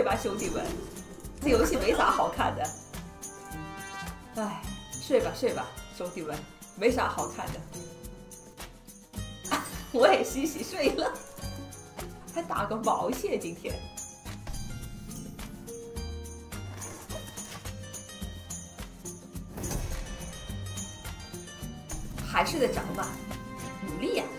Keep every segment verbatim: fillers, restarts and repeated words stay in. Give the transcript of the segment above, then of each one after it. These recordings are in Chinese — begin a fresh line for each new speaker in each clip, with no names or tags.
吧，兄弟们，这游戏没啥好看的。哎，睡吧睡吧，兄弟们，没啥好看的。啊、我也洗洗睡了，还打个毛线今天。还是在涨嘛，努力呀、啊！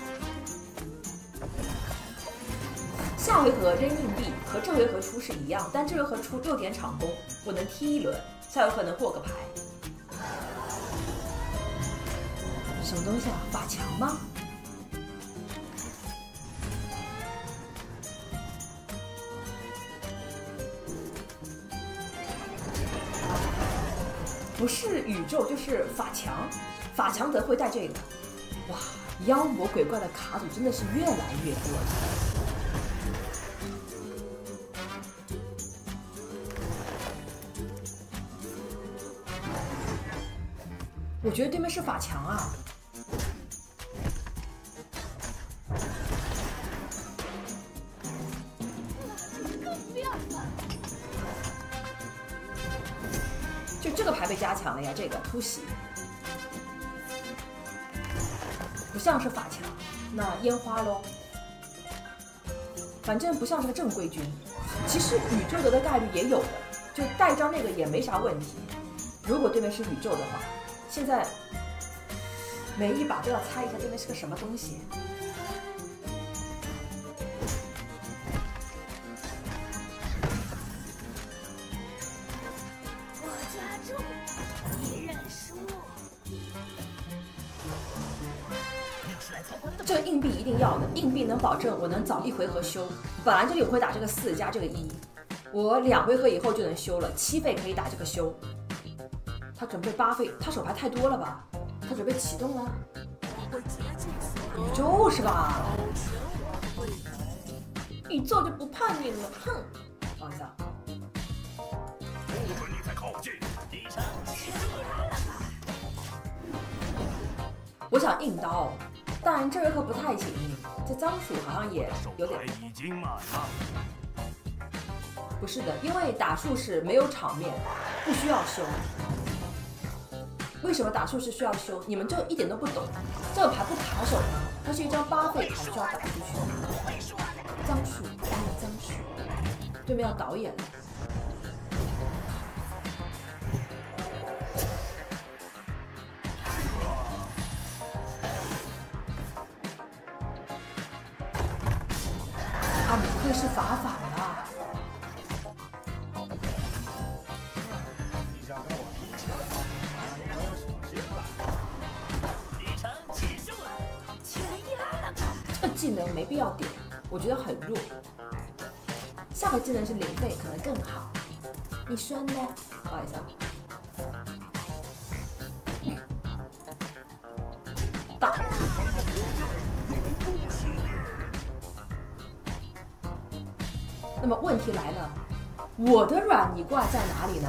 下回合扔硬币和这回合出是一样，但这回合出六点场攻，我能踢一轮，下回合能过个牌。什么东西啊？法强吗？不是宇宙就是法强。法强德会带这个，哇！妖魔鬼怪的卡组真的是越来越多了。我觉得对面是法强啊。就这个牌被加强了呀，这个突袭。不像是法强，那烟花咯，反正不像是个正规军。其实宇宙德的概率也有的，就带张那个也没啥问题。如果对面是宇宙的话，现在每一把都要猜一下对面是个什么东西。
我加重，你认输。
这个硬币一定要的，硬币能保证我能早一回合修。本来这里我会打这个四加这个一，我两回合以后就能修了，七费可以打这个修。他准备八费，他手牌太多了吧？他准备启动了，宇宙是吧？宇宙就不怕你了，哼！不好意思啊。
不准你再靠近！
我想硬刀。但这回合不太行，这张鼠好像也有点。
已经满了。
不是的，因为打术士没有场面，不需要修。为什么打术士需要修？你们就一点都不懂。这个牌不卡手吗？它是一张八费牌，需要打出去。张鼠，哎呀，张鼠，对面要导演了。啊，不愧是法法呀！这个技能没必要点，我觉得很弱。下个技能是零费，可能更好。你说呢？不好意思啊。打。那么问题来了，我的软泥怪在哪里呢？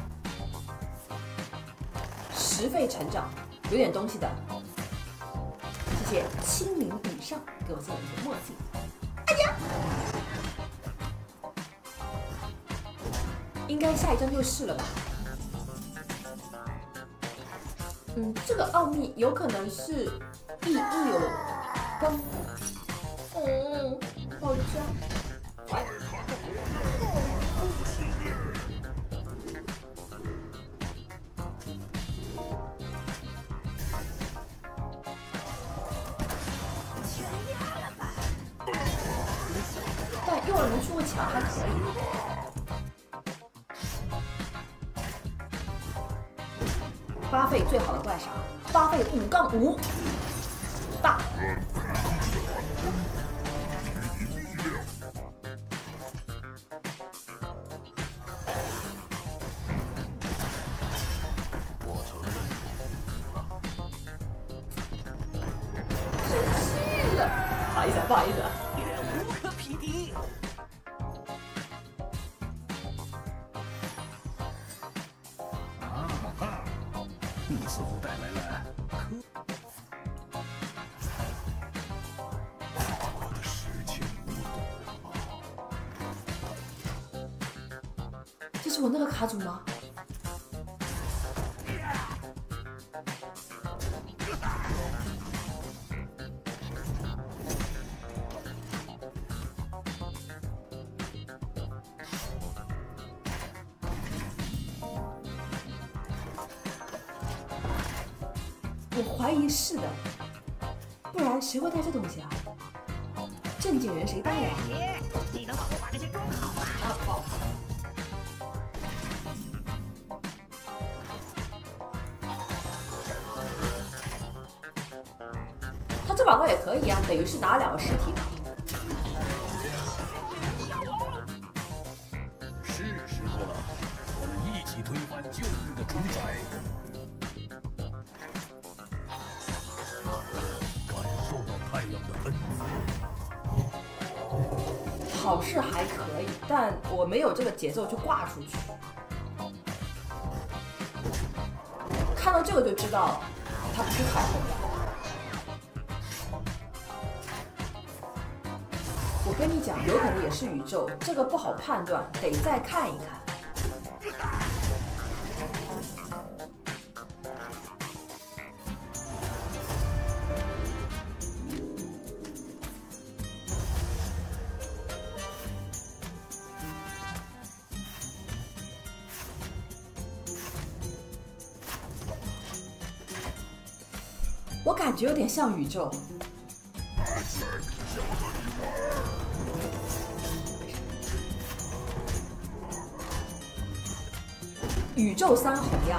十倍成长，有点东西的。谢谢清零以上给我送一个墨镜。哎呀，应该下一张就是了吧？嗯，这个奥秘有可能是意义有跟，嗯，好像。但诱饵能出个墙还可以。八费最好的怪啥？八费五杠五，大。不好意思，不好意思。
无可匹敌。
啊哈！你似乎带来了我的事情你懂吗？
是我那个卡组吗？我怀疑是的，不然谁会带这东西啊？正经人谁带呀？
你能帮我把这些装好吗？
啊好。他这把刀也可以啊，等于是拿了两个尸体嘛。
是时候了，我们一起推翻旧日的主宰。感受到太阳的恩赐。
好是还可以，但我没有这个节奏去挂出去。看到这个就知道，它不是彩虹的。我跟你讲，有可能也是宇宙，这个不好判断，得再看一看。我感觉有点像宇宙。宇宙三红呀！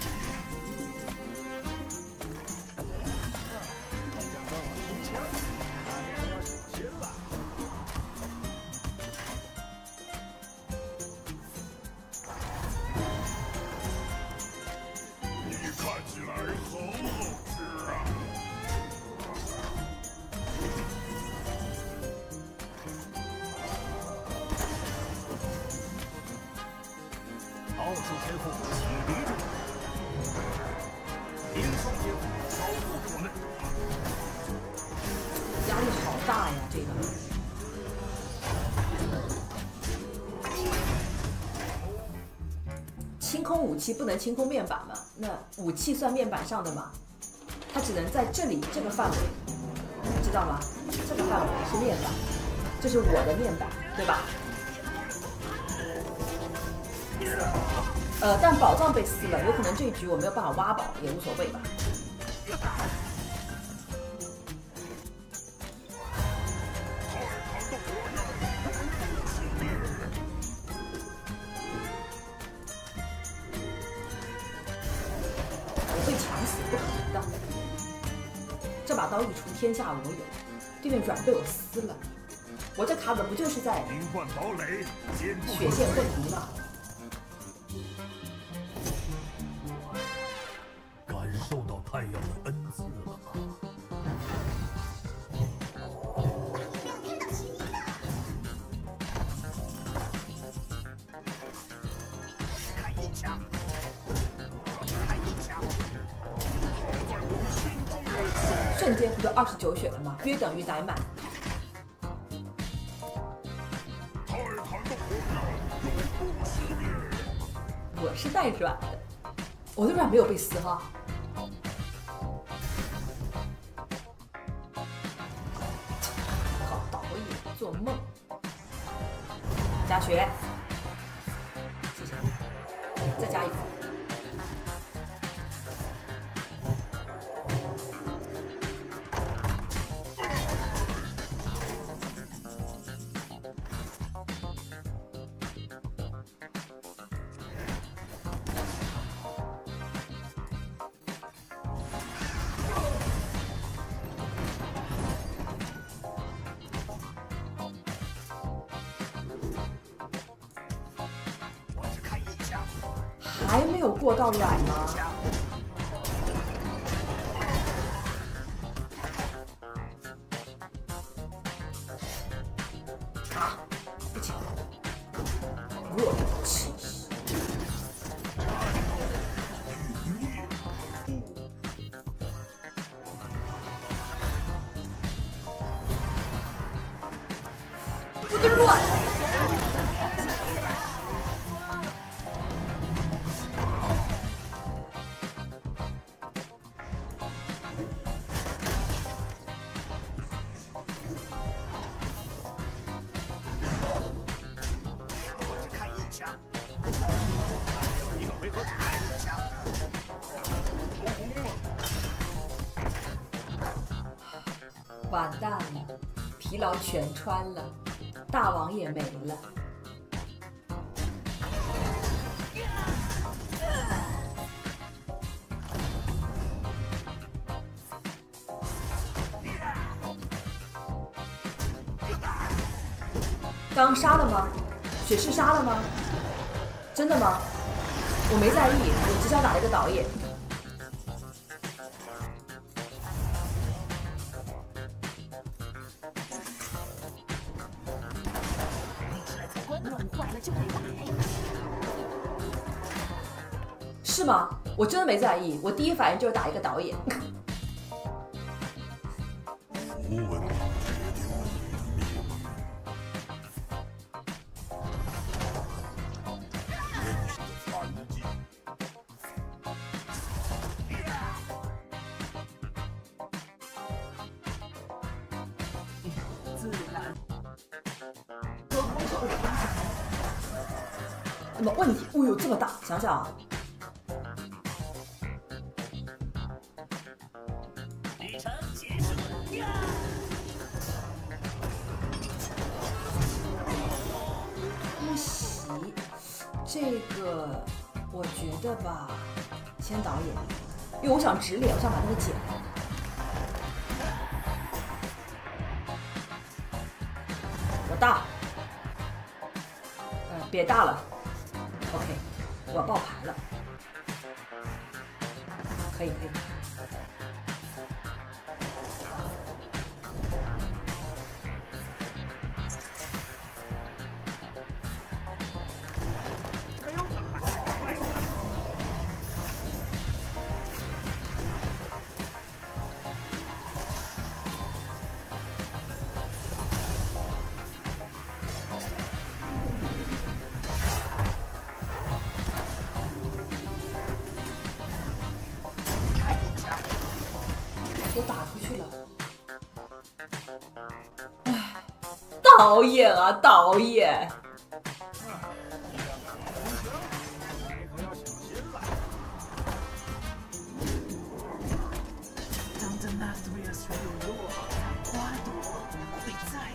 你看起来很好吃啊！奥数天赋启迪中，冰霜天赋保护我们。
压力好大呀，这个。清空武器不能清空面板吗？那武器算面板上的吗？它只能在这里这个范围，知道吗？这个范围是面板，这是我的面板，对吧？呃，但宝藏被撕了，有可能这一局我没有办法挖宝，也无所谓吧。我被抢死不可能的，这把刀一出，天下我有，对面软被我撕了，我这卡子不就是在
灵幻堡垒，坚不
血线混敌吗？
感受到太阳的恩赐了吗？
开一枪，开一枪，
瞬间不就二十九血了吗？约等于奶满。
泰坦的火焰永不熄灭。
我是带软的，我的软没有被撕哈。靠，导演做梦。加血，谢谢，再加一个。
我只开一枪，
还没有过到软吗？啊，不行，弱气息。不得乱！ 完蛋了，疲劳全穿了，大王也没了。刚杀了吗？雪士杀了吗？真的吗？我没在意，我只想打一个导演。是吗？我真的没在意，我第一反应就是打一个导演。
符文决定了你的命运。天使的反击。
自然。
怎么问题？哦呦，这么大！想想啊。
旅程结束。
突袭，这个我觉得吧，先导演，因为我想直脸，我想把那个剪了。我大，呃，别大了。OK， 我要爆牌了，可以可以。我打出去了，哎，导演啊，导演！
当这纳斯维尔水有落，花朵会再。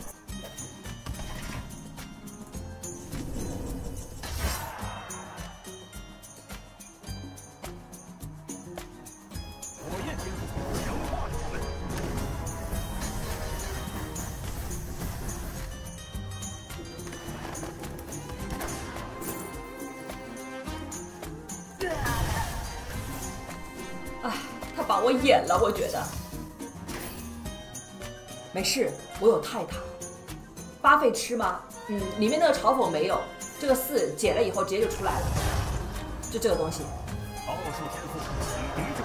火焰天赋强化我们。
哎，他把我演了，我觉得。没事，我有泰塔。八费吃吗？嗯，里面那个嘲讽没有，这个四解了以后直接就出来了，就这个东西。
奥数天赋启迪者。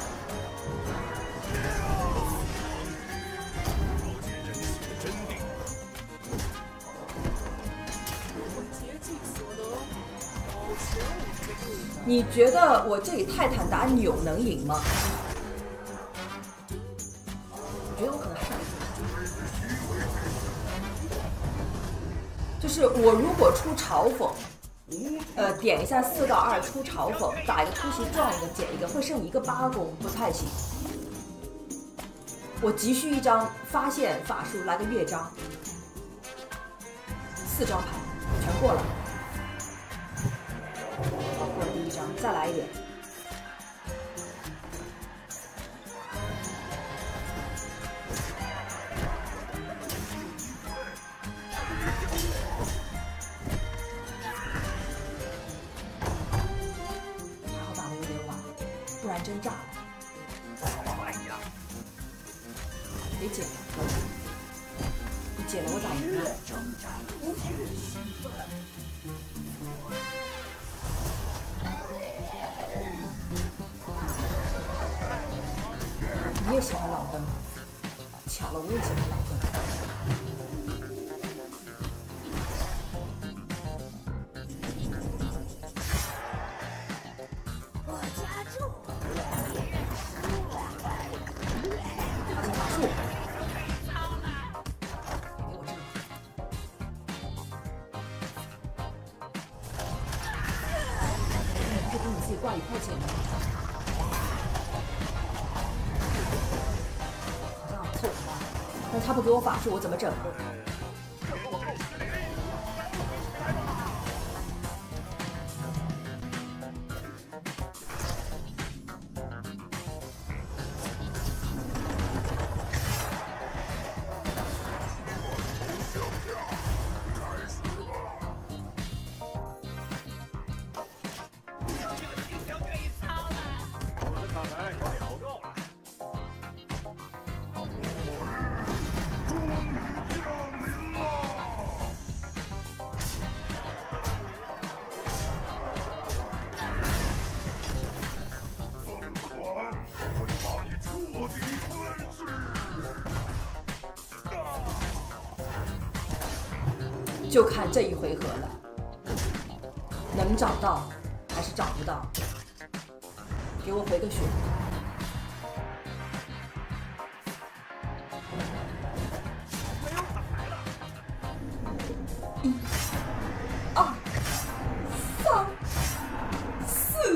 了解人性的真谛。
竭尽所能，保全我们的队伍。
你觉得我这里泰坦打纽能赢吗？我觉得我可能还是就是我如果出嘲讽，呃，点一下四到二出嘲讽，打一个突袭撞一个减一个，会剩一个八攻，不太行。我急需一张发现法术来个乐章，四张牌全过了。好，过了第一张，再来一点。还好打的有点晚，不然真炸了。
快呀！
别解了，你解了我咋赢啊？
挣扎越兴奋。
你也喜欢老登，巧了，我也喜欢老登。
我加注。
他是法术，给我这个。你可以给你自己挂一块钱吗？好像凑合吧。那他他不给我法术，我怎么整？就看这一回合了，能找到还是找不到？给我回个血！一、二、三、四，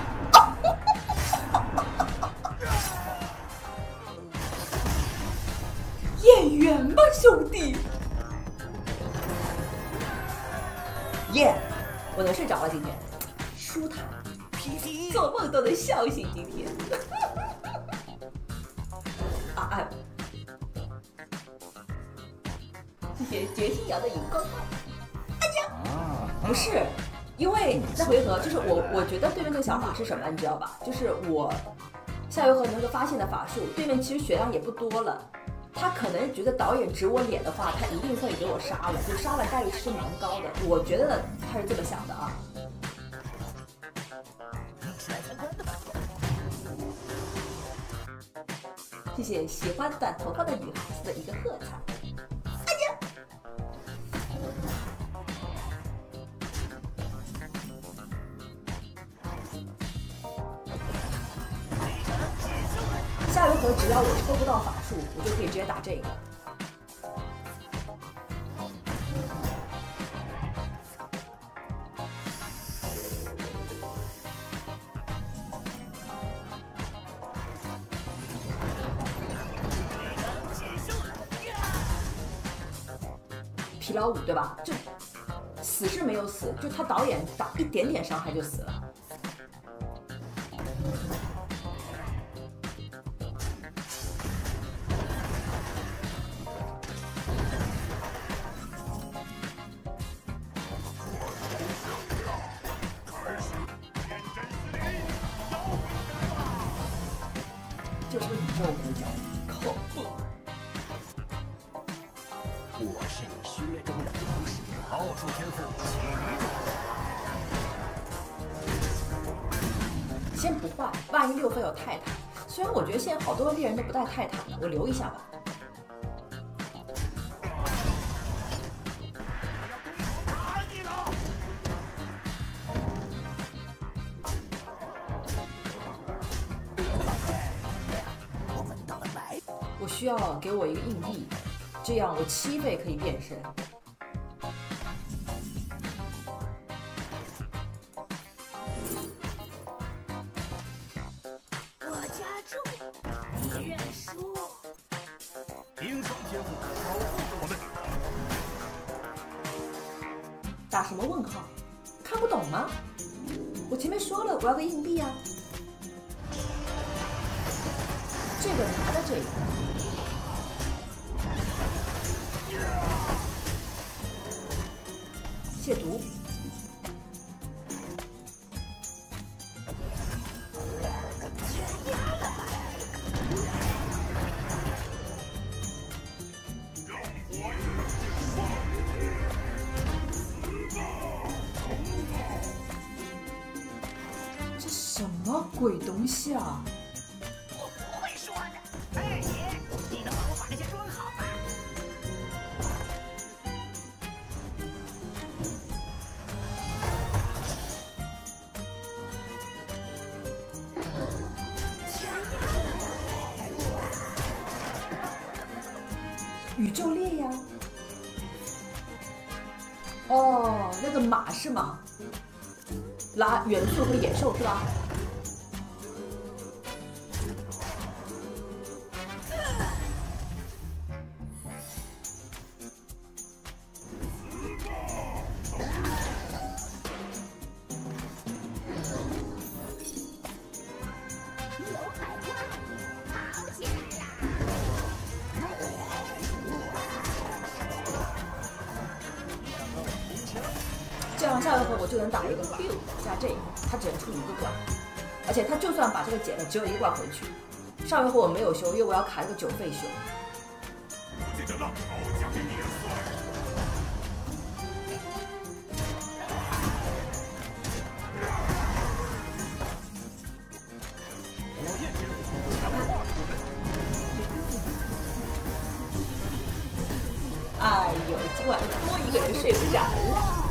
演员吧，兄弟！耶！ Yeah, 我能睡着了，今天舒坦，做梦都能笑醒。今天啊啊！谢谢决心瑶的荧光棒。哎呀，不是，因为那回合就是我，我觉得对面这个想法是什么，你知道吧？就是我下回合那个发现的法术，对面其实血量也不多了。 他可能觉得导演指我脸的话，他一定会给我杀了，就杀了概率其实蛮高的。我觉得他是这么想的啊。谢谢喜欢短头发的女孩子的一个喝彩。哎呀！下回合只要我抽不到法术，我就可以直接打这个。疲劳五对吧？就死是没有死，就他导演打一点点伤害就死了。 就是宇宙呼叫，恐怖！
我是你血中的勇士，奥数天赋起
于先不换，万一六分有泰坦。虽然我觉得现在好多猎人都不带泰坦了，我留一下吧。我需要给我一个硬币，这样我七费可以变身。
我家住，你认输。
冰霜天赋保护着我们。
打什么问号？看不懂吗？我前面说了，我要个硬币啊。这个拿的这个。 亵渎，这什么鬼东西啊！
我不会说的。二爷，你能帮我把那些装好吗？
宇宙猎呀！哦，那个马是吗？拉元素和野兽是吧？ 样下回合我就能打一个 Q 加这个，他只能出一个怪，而且他就算把这个解了，只有一个怪回去。上回合我没有修，因为我要卡一个九费修。
这个浪潮将给碾碎。火焰之火，燃化出来。
哎呦，今晚多一个人睡不着了。